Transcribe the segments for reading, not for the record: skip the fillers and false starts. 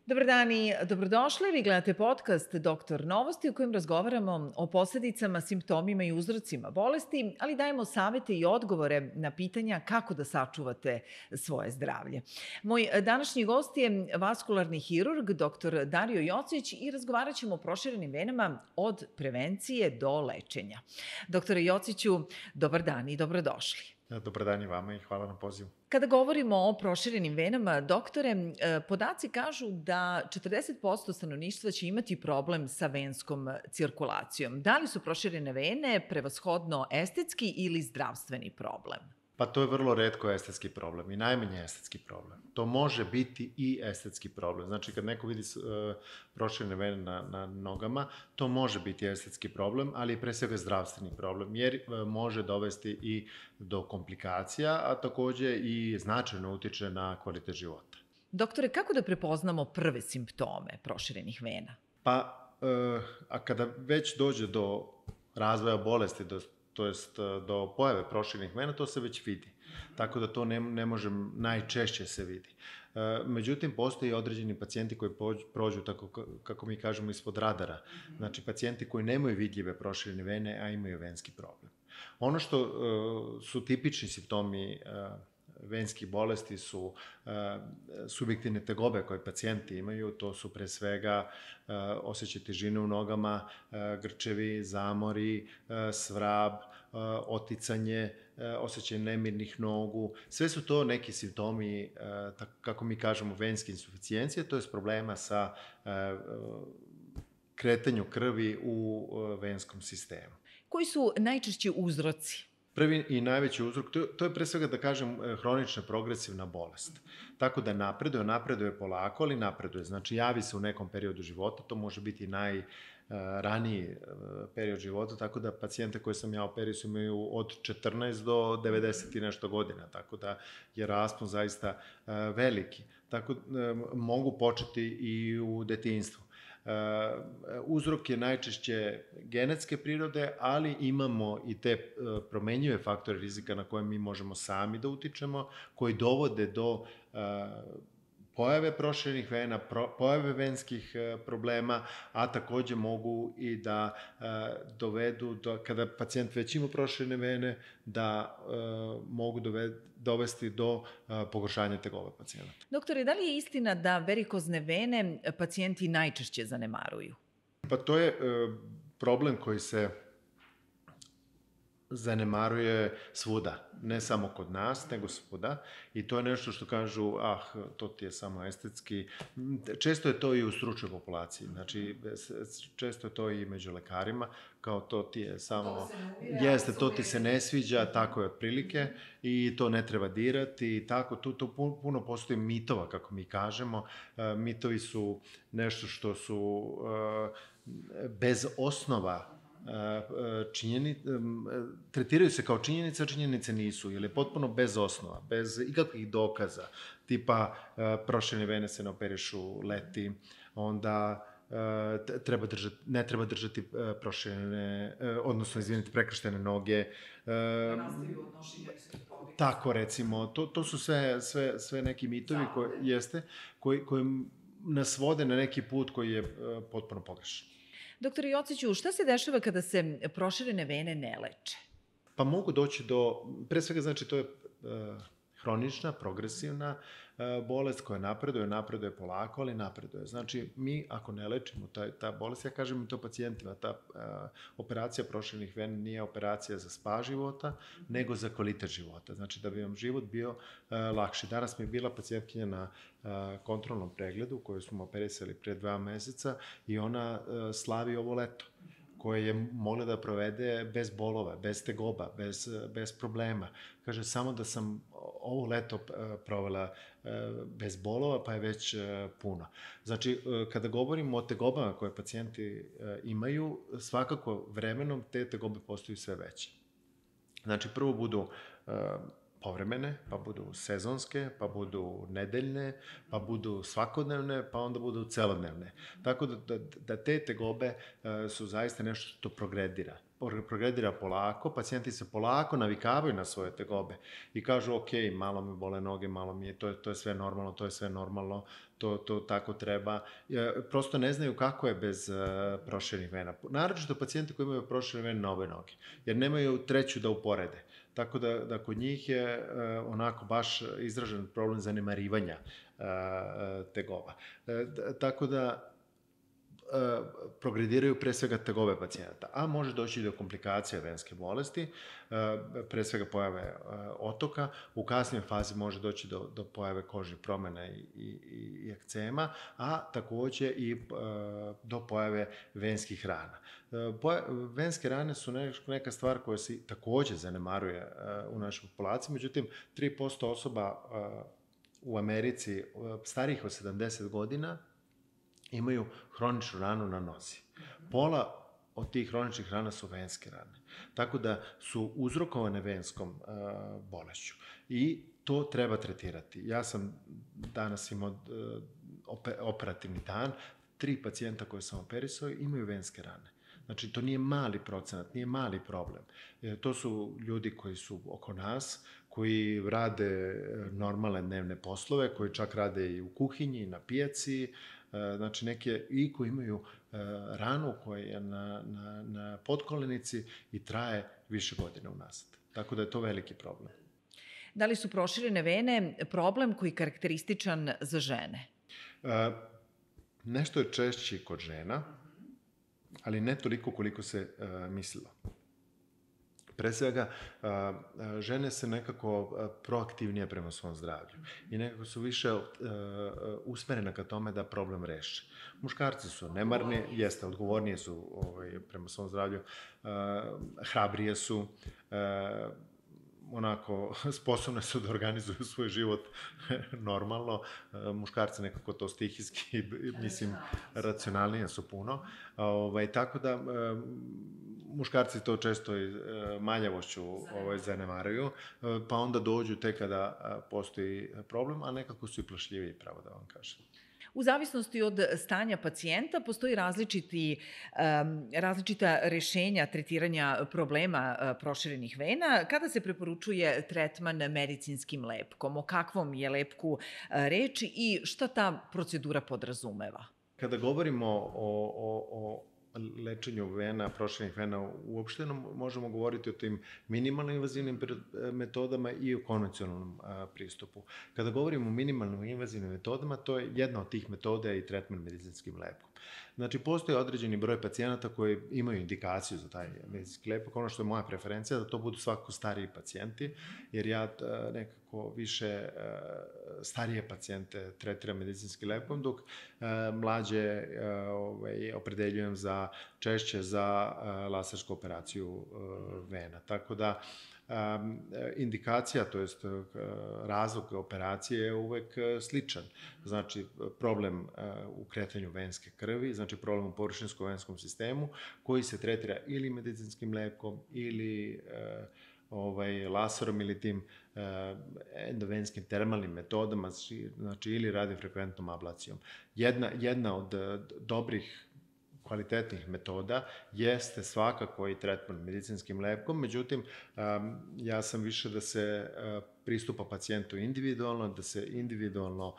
Dobar dan i dobrodošli. Vi gledate podcast Doktor Novosti u kojem razgovaramo o posledicama, simptomima i uzrocima bolesti, ali dajemo savete i odgovore na pitanja kako da sačuvate svoje zdravlje. Moj današnji gost je vaskularni hirurg dr. Dario Jocić i razgovarat ćemo o proširenim venama od prevencije do lečenja. Doktore Jociću, dobar dan i dobrodošli. Dobar dan i vama i hvala na pozivu. Kada govorimo o proširenim venama, doktore, podaci kažu da 40% stanovništva će imati problem sa venskom cirkulacijom. Da li su proširene vene prevashodno estetski ili zdravstveni problem? Pa to je vrlo retko estetski problem i najmanje estetski problem. To može biti i estetski problem. Znači, kad neko vidi proširene vene na nogama, to može biti estetski problem, ali je pre svega zdravstveni problem, jer može dovesti i do komplikacija, a takođe i značajno utiče na kvalitet života. Doktore, kako da prepoznamo prve simptome proširenih vena? Pa, a kada već dođe do razvoja bolesti, to jest do pojave proširenih vena, to se već vidi. Tako da to ne može najčešće se vidi. Međutim, postoje određeni pacijenti koji prođu, tako kako mi kažemo, ispod radara. Znači, pacijenti koji nemaju vidljive proširene vene, a imaju venski problem. Ono što su tipični simptomi venskih bolesti su subjektivne tegobe koje pacijenti imaju, to su pre svega osjećaj težine u nogama, grčevi, zamori, svrab, oticanje, osjećaj nemirnih nogu. Sve su to neki simptomi, kako mi kažemo, venske insuficijencije, to je problema sa kretanju krvi u venskom sistemu. Koji su najčešći uzroci? Prvi i najveći uzrok, to je pre svega, da kažem, hronična progresivna bolest. Tako da napreduje polako, ali napreduje. Znači, javi se u nekom periodu života, to može biti najraniji period života, tako da pacijente koje sam ja operio su imaju od 14 do 90 i nešto godina, tako da je raspon zaista veliki. Tako mogu početi i u detinjstvu. Uzrok je najčešće genetske prirode, ali imamo i te promenjive faktore rizika na koje mi možemo sami da utičemo, koji dovode do pojave proširenih vena, pojave venskih problema, a takođe mogu i da dovedu, kada pacijent već ima proširene vene, da mogu dovesti do pogoršanja tegoba pacijenta. Doktore, da li je istina da varikozne vene pacijenti najčešće zanemaruju? Pa to je problem koji se zanemaruje svuda, ne samo kod nas, nego svuda. I to je nešto što kažu, to ti je samo estetski. Često je to i u stručnoj populaciji, znači često je to i među lekarima, kao to ti je samo, jeste, to ti se ne sviđa, tako je otprilike, i to ne treba dirati, i tako, tu puno postoji mitova, kako mi kažemo. Mitovi su nešto što su bez osnova, tretiraju se kao činjenice, a činjenice nisu, ili je potpuno bez osnova, bez ikakvih dokaza, tipa proširene vene se ne operišu leti, onda ne treba držati proširene, odnosno, prekrštene noge. Tako, recimo, to su sve neki mitovi koji nas vode na neki put koji je potpuno pogrešan. Doktore Jociću, šta se dešava kada se proširene vene ne leče? Pa mogu doći do, pre svega, znači, to je hronična, progresivna bolest koja napreduje polako, ali napreduje. Znači, mi ako ne lečimo ta bolest, ja kažem i to pacijentima, ta operacija proširenih vena nije operacija za spas života, nego za kvalitet života. Znači, da bi vam život bio lakši. Danas mi je bila pacijentkinja na kontrolnom pregledu koju smo operisali pre 2 meseca i ona slavi ovo leto, koje je mogla da provede bez bolova, bez tegoba, bez problema. Kaže, samo da sam ovo leto provela bez bolova, pa je već puno. Znači, kada govorimo o tegobama koje pacijenti imaju, svakako vremenom te tegobe postaju sve veće. Znači, prvo budu povremene, pa budu sezonske, pa budu nedeljne, pa budu svakodnevne, pa onda budu celodnevne. Tako da te tegobe su zaista nešto što progredira. progredira polako, pacijenti se polako navikavaju na svoje tegobe i kažu, ok, malo me bole noge, malo mi je, to je sve normalno, to je sve normalno, to tako treba. Prosto ne znaju kako je bez proširenih vena. Naročito pacijenti koji imaju proširene vene na obe noge, jer nemaju treću da uporede. Tako da kod njih je onako baš izražen problem zanemarivanja tegoba. Tako da progrediraju pre svega tegobe pacijenta, a može doći do komplikacija venske bolesti, pre svega pojave otoka, u kasnijoj fazi može doći do pojave kožnih promjena i ekcema, a takođe i do pojave venskih rana. Venske rane su neka stvar koja se takođe zanemaruje u našoj populaciji, međutim 3% osoba u Americi starijih od 70 godina imaju hroničnu ranu na nozi. Pola od tih hroničnih rana su venske rane. Tako da su uzrokovane venskom bolešću. I to treba tretirati. Ja sam danas imao operativni dan, 3 pacijenta koje sam operisao imaju venske rane. Znači, to nije mali procenat, nije mali problem. To su ljudi koji su oko nas, koji rade normalne dnevne poslove, koji čak rade i u kuhinji, na pijaci, znači neke i koji imaju ranu koja je na potkolenici i traje više godina unazad. Tako da je to veliki problem. Da li su proširene vene problem koji je karakterističan za žene? Nešto je češći kod žena, ali ne toliko koliko se mislilo. Pre svega, žene se nekako proaktivnije prema svom zdravlju i nekako su više usmerene ka tome da problem reše. Muškarci su nemarni, jeste, odgovornije su prema svom zdravlju, hrabrije su, onako, sposobne su da organizuju svoj život normalno. Muškarci nekako to stihijski, mislim, racionalnije su puno. Tako da, muškarci to često manjavošću zanemaraju, pa onda dođu tek kada postoji problem, a nekako su i plašljiviji, pravo da vam kažem. U zavisnosti od stanja pacijenta postoji različita rešenja tretiranja problema proširenih vena. Kada se preporučuje tretman medicinskim lepkom? O kakvom je lepku reči i šta ta procedura podrazumeva? Kada govorimo o lečenju vena, proširenih vena uopšteno, možemo govoriti o tim minimalno invazivnim metodama i o konvencionalnom pristupu. Kada govorimo o minimalno invazivnim metodama, to je jedna od tih metoda i tretman medicinskim lepkom. Znači, postoji određeni broj pacijenata koji imaju indikaciju za taj medicinski lepak. Ono što je moja preferencija, da to budu svakako stariji pacijenti, jer ja nekako više starije pacijente tretiram medicinskim lepkom, dok mlađe opredeljujem češće za lasersku operaciju vena. Tako da, indikacija, to jest razlog operacije je uvek sličan. Znači, problem u kretanju venske krvi, znači problem u površinskom venskom sistemu, koji se tretira ili medicinskim lepkom, ili laserom, ili tim endovenskim termalnim metodama, znači ili radiofrekventnom ablacijom. Jedna od dobrih kvalitetnih metoda jeste svakako i tretman medicinskim lepkom, međutim, ja sam više da se pristupa pacijentu individualno, da se individualno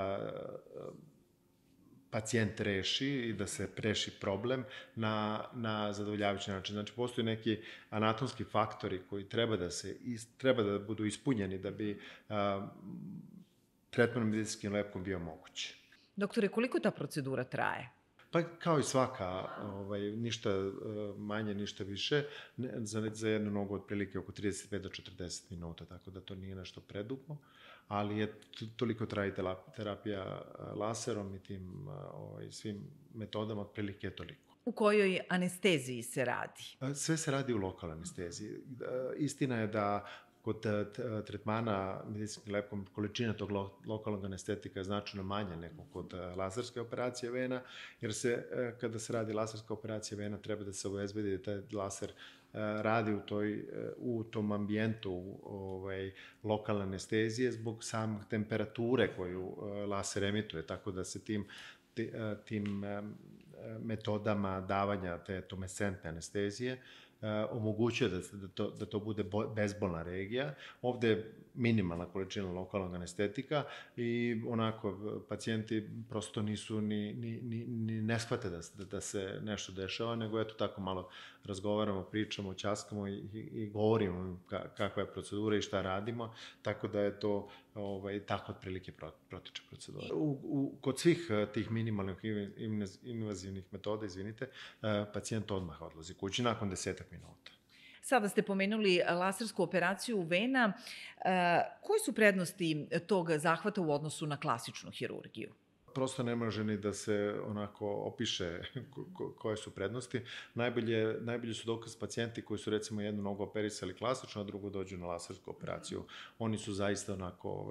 pacijent reši i da se reši problem na zadovoljavajući način. Znači, postoji neki anatomski faktori koji treba da budu ispunjeni da bi tretman medicinskim lepkom bio moguć. Doktore, koliko ta procedura traje? Pa kao i svaka, ništa manje, ništa više, za jednu nogu otprilike oko 35 do 40 minuta, tako da to nije nešto predugo, ali toliko traje terapija laserom i tim svim metodama, otprilike je toliko. U kojoj anesteziji se radi? Sve se radi u lokalnoj anesteziji. Istina je da kod tretmana medicinskim lepkom količina tog lokalnog anestetika je značajno manja nego kod laserske operacije vena, jer kada se radi laserska operacija vena treba da se obezbedi da taj laser radi u tom ambijentu lokalne anestezije zbog same temperature koju laser emituje, tako da se tim metodama davanja te tumescentne anestezije omogućuje da to bude bezbolna regija. Ovde je minimalna količina lokalnog anestetika i onako pacijenti prosto nisu ni ne shvate da se nešto dešava, nego eto tako malo razgovaramo, pričamo, ćaskamo i govorimo kakva je procedura i šta radimo, tako da je to tako otprilike protiče procedura. Kod svih tih minimalnih invazivnih metoda, pacijent odmah odlazi kući nakon 10 minuta. Sada ste pomenuli lasersku operaciju vena. Koje su prednosti tog zahvata u odnosu na klasičnu hirurgiju? Prosto ne može ni da se onako opiše koje su prednosti. Najbolji su dokaz pacijenti koji su recimo jednu nogu operisali klasično, a drugu dođu na lasersku operaciju. Oni su zaista onako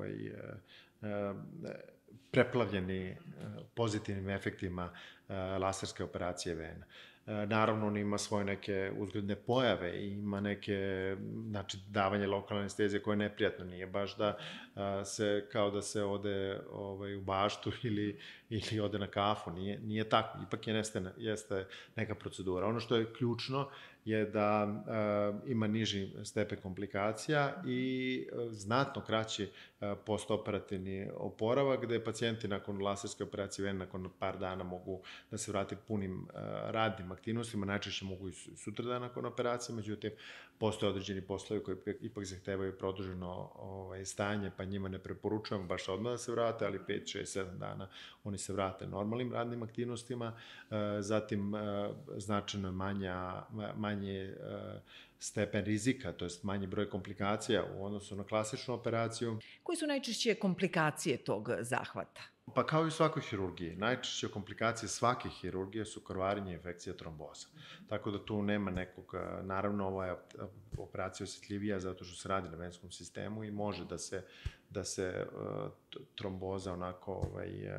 preplavljeni pozitivnim efektima laserske operacije vena. Naravno, on ima svoje neke uzgledne pojave i ima neke, znači, davanje lokalne anestezije koje neprijatno nije baš da kao da se ode u baštu ili ode na kafu, nije tako, ipak jeste neka procedura. Ono što je ključno je da ima niži stepen komplikacija i znatno kraći postoperativni oporavak, gde pacijenti nakon laserske operacije vene, nakon par dana mogu da se vrati punim radnim aktivnostima, najčešće mogu i sutradan nakon operacije, međutim, postoje određeni poslovi koji ipak zahtevaju produženo stanje, pa njima ne preporučujemo baš odmah da se vrate, ali 5, 6, 7 dana oni se vrate normalnim radnim aktivnostima, zatim značajno manje stepen rizika, to jest manji broj komplikacija u odnosu na klasičnu operaciju. Koji su najčešće komplikacije tog zahvata? Pa kao i u svakoj hirurgiji. Najčešće komplikacije svake hirurgije su krvarenje, infekcija, tromboza. Tako da tu nema nekog, naravno ova je operacija osjetljivija zato što se radi na venskom sistemu i može da se tromboza onako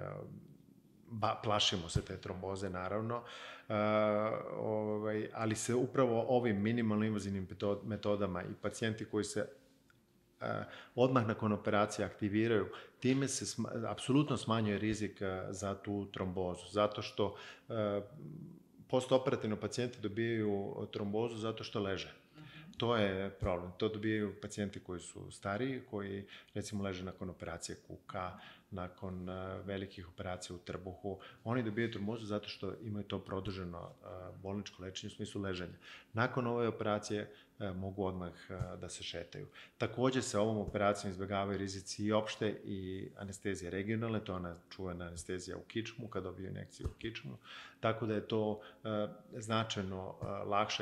plašimo se te tromboze, naravno, ali se upravo ovim minimalno invazivnim metodama i pacijenti koji se odmah nakon operacije aktiviraju, time se apsolutno smanjuje rizik za tu trombozu, zato što postoperativno pacijenti dobijaju trombozu zato što leže. To je problem. To dobijaju pacijenti koji su stariji, koji recimo leže nakon operacije kuka, nakon velikih operacija u trbuhu. Oni dobijaju trombozu zato što imaju to produženo bolničko lečenje u smislu leženja. Nakon ove operacije mogu odmah da se šetaju. Takođe se ovom operacijom izbjegavaju rizici i opšte i anestezije regionalne, to je ona čuvena anestezija u kičmu, kada dobiju injekciju u kičmu. Tako da je to značajno lakše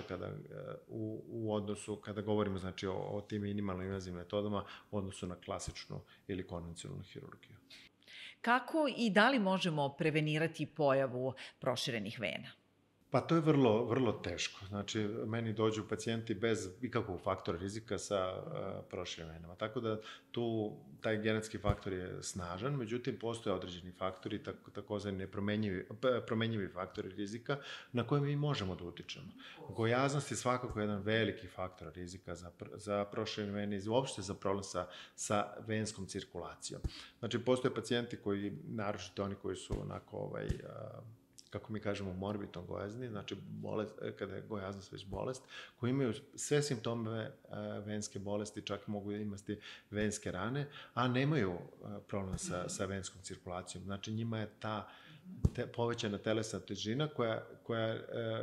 u odnosu, kada govorimo znači, o tim minimalno invazivnim metodama, u odnosu na klasičnu ili konvencionalnu hirurgiju. Kako i da li možemo prevenirati pojavu proširenih vena? Pa to je vrlo, vrlo teško. Znači, meni dođu pacijenti bez ikakvog faktora rizika sa proširenim venama. Tako da tu taj genetski faktor je snažan, međutim, postoje određeni faktori, takozvani promenjivi faktori rizika, na koje mi možemo da utičemo. Gojaznost je svakako jedan veliki faktor rizika za proširene vene i uopšte za problem sa venskom cirkulacijom. Znači, postoje pacijenti koji, naročito oni koji su onako kako mi kažemo, morbidno gojazni, znači kada je gojaznost već bolest, koji imaju sve simptome venske bolesti, čak mogu imati venske rane, a nemaju problem sa venskom cirkulacijom. Znači njima je ta povećana telesna težina koja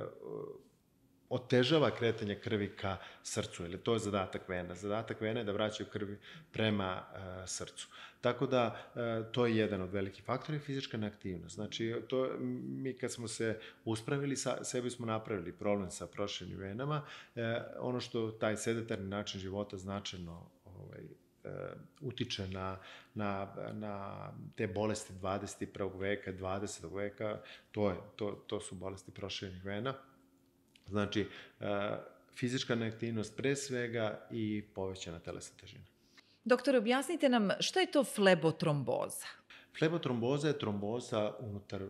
otežava kretanje krvi ka srcu, ili to je zadatak vena. Zadatak vena je da vraćaju krvi prema srcu. Tako da, to je jedan od velikih faktora i fizička neaktivnost. Znači, mi kad smo se uspravili, sebi smo napravili problem sa proširenim venama. Ono što taj sedentarni način života značajno utiče na te bolesti 21. veka, 20. veka, to su bolesti proširenih vena. Znači, fizička neaktivnost pre svega i povećana telesna težina. Doktore, objasnite nam šta je to flebotromboza? Flebotromboza je tromboza unutar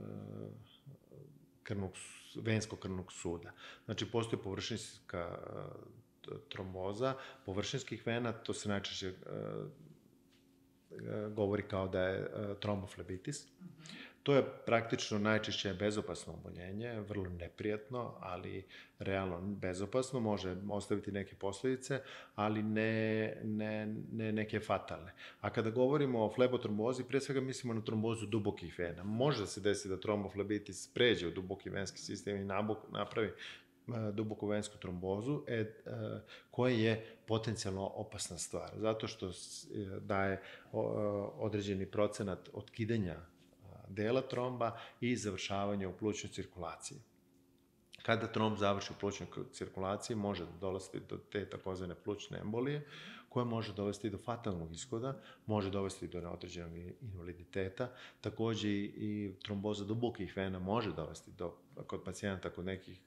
venskog krvnog suda. Znači, postoji površinska tromboza površinskih vena, to se najčešće govori kao da je tromboflebitis. To je praktično najčešće bezopasno oboljenje, vrlo neprijatno, ali realno bezopasno, može ostaviti neke posledice, ali ne neke fatalne. A kada govorimo o flebotrombozi, pre svega mislimo na trombozu dubokih vena. Može da se desi da tromboflebitis pređe u duboki venski sistem i napravi duboku vensku trombozu, koja je potencijalno opasna stvar, zato što daje određeni procenat otkidanja dela tromba i završavanja u plućnoj cirkulaciji. Kada tromb završi u plućnoj cirkulaciji, može dolaziti do te takozvane plućne embolije, koja može dovesti do fatalnog ishoda, može dovesti do određenog invaliditeta. Takođe i tromboza dubokih vena može dovesti kod pacijenta kod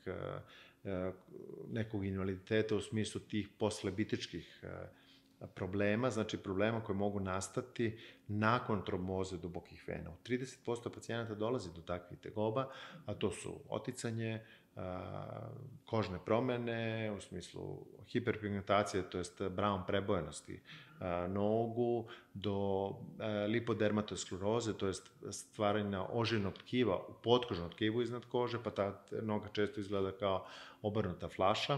nekog invaliditeta u smislu tih poslebitičkih problema, znači problema koje mogu nastati nakon tromboze dubokih vena. U 30% pacijenata dolazi do takvih tegoba, a to su oticanje, kožne promene, u smislu hiperpigmentacije, to jest brown prebojenosti nogu, do lipodermatoskleroze, to jest stvaranja ožiljnog tkiva u potkožnom tkivu iznad kože, pa ta noga često izgleda kao obrnuta flaša.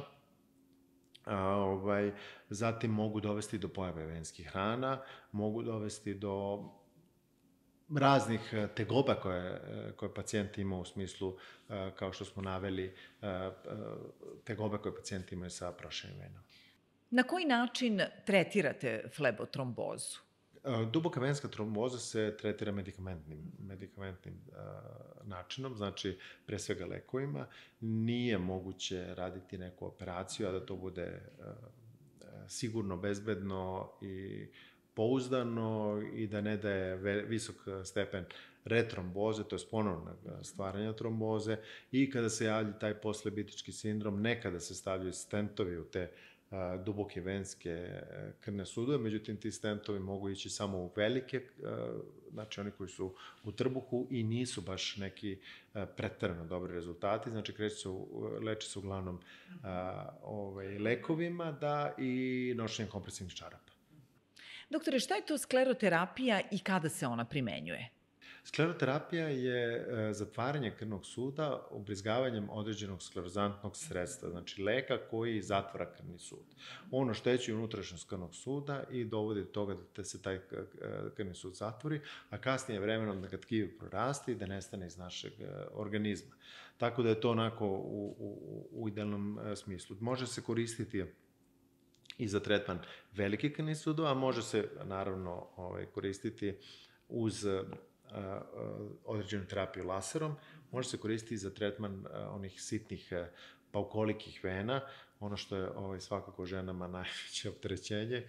Zatim mogu dovesti do pojave venskih rana, mogu dovesti do raznih tegoba koje pacijent ima u smislu, kao što smo naveli, tegobe koje pacijenti imaju sa proširenim venama. Na koji način tretirate flebotrombozu? Duboka venska tromboza se tretira medikamentnim načinom, znači pre svega lekovima. Nije moguće raditi neku operaciju, a da to bude sigurno, bezbedno i pouzdano i da ne daje visok stepen retromboze, to je ponovnog stvaranja tromboze, i kada se javlja taj poslebitički sindrom, nekada se stavljaju stentovi u te duboke venske krvne sudove, međutim ti stentovi mogu ići samo u velike, znači oni koji su u trbuhu i nisu baš neki preterano dobri rezultati, znači leče se uglavnom lekovima i nošenjem kompresivnih čarapa. Doktore, šta je to skleroterapija i kada se ona primenjuje? Skleroterapija je zatvaranje krvnog suda ubrizgavanjem određenog sklerozantnog sredstva, znači leka koji zatvara krvni sud. On oštećuje unutrašnjost krvnog suda i dovodi do toga da se taj krvni sud zatvori, a kasnije vremenom da ga tkivo prorasti i da nestane iz našeg organizma. Tako da je to onako u idealnom smislu. Može se koristiti i za tretman velikih krvnih sudova, a može se naravno koristiti uz određenu terapiju laserom, može se koristiti za tretman onih sitnih paukolikih vena, ono što je svakako ženama najveće opterećenje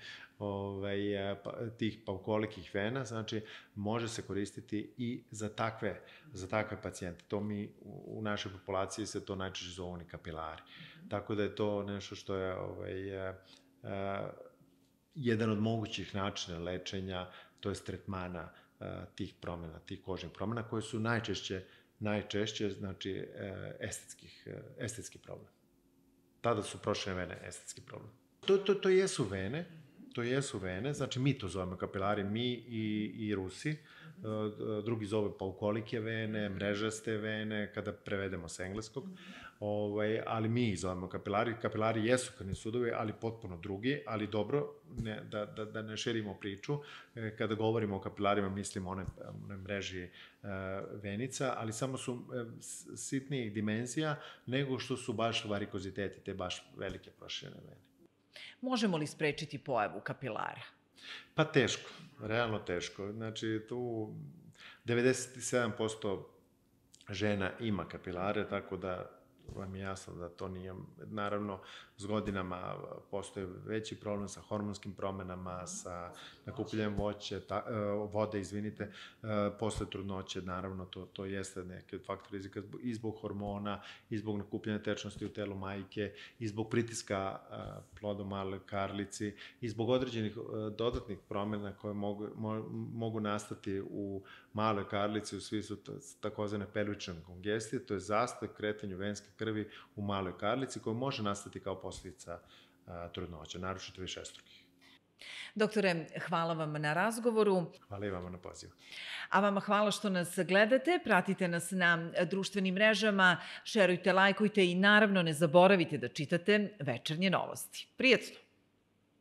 tih paukolikih vena, znači može se koristiti i za takve pacijente. To mi u našoj populaciji se to najčešće zovu oni kapilari. Tako da je to nešto što je jedan od mogućih načina lečenja, to je tretmana tih promjena, tih kožnih promjena, koje su najčešće znači, estetski problem. Tada su proširene vene estetski problem. To jesu vene, znači mi to zovemo kapilari, mi i Rusi, drugi zove paukolike vene, mrežaste vene, kada prevedemo sa engleskog, ali mi ih zovemo kapilari. Kapilari jesu krvni sudovi, ali potpuno drugi, ali dobro, da ne širimo priču. Kada govorimo o kapilarima, mislimo one mreži venica, ali samo su sitnijih dimenzija nego što su baš varikoziteti, te baš velike proširene vene. Možemo li sprečiti pojavu kapilara? Pa teško, realno teško. Znači, tu 97% žena ima kapilare, tako da vam je jasno da to nije, naravno, s godinama postoji veći problem sa hormonskim promenama, sa nakupljanjem vode, posle trudnoće, naravno, to jeste neki od faktora rizika i zbog hormona, i zbog nakupljanja tečnosti u telu majke, i zbog pritiska ploda u maloj karlici, i zbog određenih dodatnih promena koje mogu nastati u maloj karlici u smislu takozvane pelvične kongestije, to je zastoj kretanju venske krvi u maloj karlici koja može nastati kao posljedica trudnoće, naročito višestrukih. Doktore, hvala vam na razgovoru. Hvala i vama na pozivu. A vama hvala što nas gledate, pratite nas na društvenim mrežama, šerujte, lajkujte i naravno ne zaboravite da čitate Večernje novosti. Prijetno!